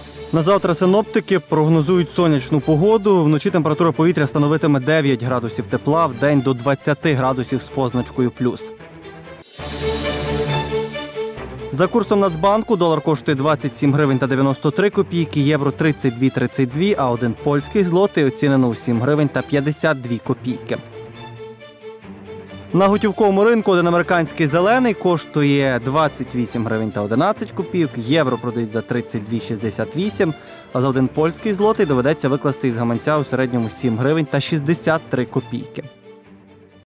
На завтра синоптики прогнозують сонячну погоду. Вночі температура повітря становитиме 9 градусів тепла, вдень до 20 градусів з позначкою плюс. За курсом Нацбанку долар коштує 27 гривень та 93 копійки, євро 32,32, а один польський злотий оцінено у 7 гривень та 52 копійки. На готівковому ринку один американський зелений коштує 28 гривень та 11 копійок, євро продають за 32,68, а за один польський злотий доведеться викласти із гаманця у середньому 7 гривень та 63 копійки.